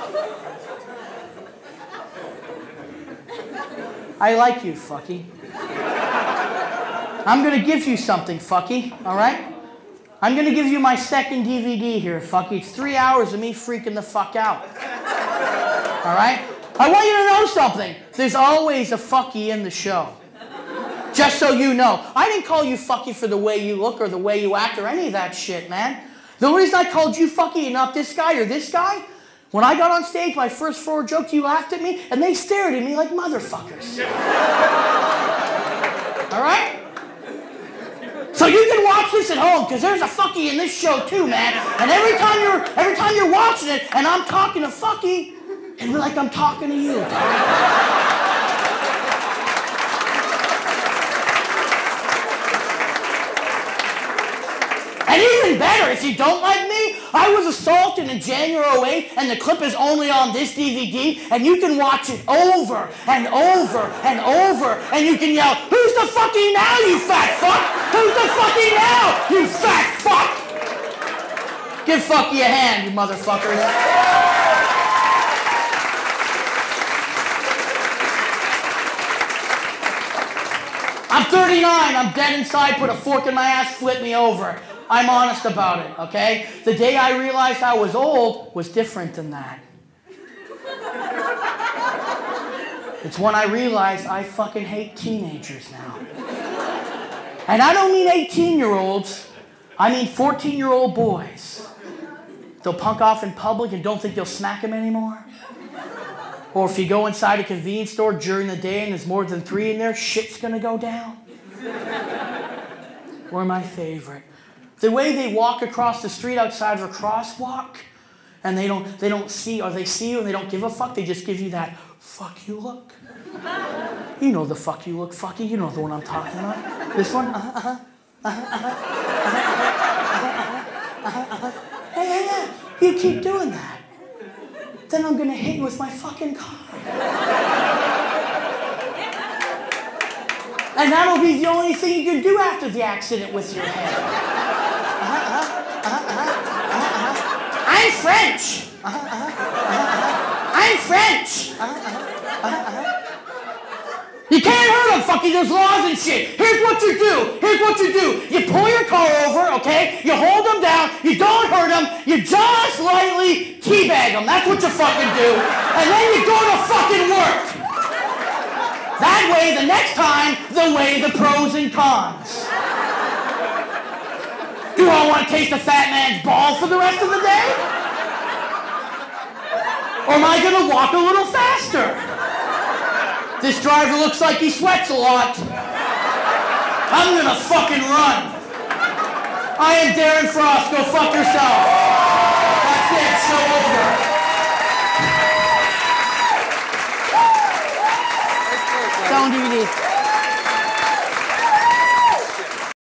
I like you, Fucky. I'm going to give you something, Fucky, all right? I'm going to give you my second DVD here, Fucky. It's 3 hours of me freaking the fuck out. All right? I want you to know something. There's always a Fucky in the show. Just so you know. I didn't call you Fucky for the way you look or the way you act or any of that shit, man. The reason I called you Fucky and not this guy or this guy, when I got on stage, my first 4 jokes, you laughed at me, and they stared at me like motherfuckers. All right? So you can watch this at home, because there's a Fucky in this show too, man. And every time you're watching it, and I'm talking to Fucky, it'll be like I'm talking to you. And even better, if you don't like me, I was assaulted in January 08, and the clip is only on this DVD, and you can watch it over and over and over, and you can yell, "Who's the Fucky now, you fat fuck? Who's the Fucky now, you fat fuck?" Give Fucky a hand, you motherfuckers. I'm 39, I'm dead inside, put a fork in my ass, flip me over. I'm honest about it, okay? The day I realized I was old was different than that. It's when I realized I fucking hate teenagers now. And I don't mean 18-year-olds, I mean 14-year-old boys. They'll punk off in public and don't think you'll smack them anymore. Or if you go inside a convenience store during the day and there's more than 3 in there, shit's gonna go down. Or my favorite. The way they walk across the street outside of a crosswalk, and they don't see, or they see you and they don't give a fuck, they just give you that fuck you look. You know the fuck you look, Fucky, you know the one I'm talking about. This one, Hey, you keep doing that. Then I'm gonna hit you with my fucking car. And that'll be the only thing you can do after the accident with your head. I'm French. I'm French. You can't hurt them, Fucky. There's laws and shit. Here's what you do. Here's what you do. You pull your car over, okay? You hold them down. You don't hurt them. You just lightly teabag them. That's what you fucking do. And then you go to fucking work. That way, the next time, they'll weigh the pros and cons. Do I want to taste a fat man's balls for the rest of the day? Or am I going to walk a little faster? This driver looks like he sweats a lot. I'm going to fucking run. I am Darren Frost. Go fuck yourself. That's it. Show over. Sound DVD.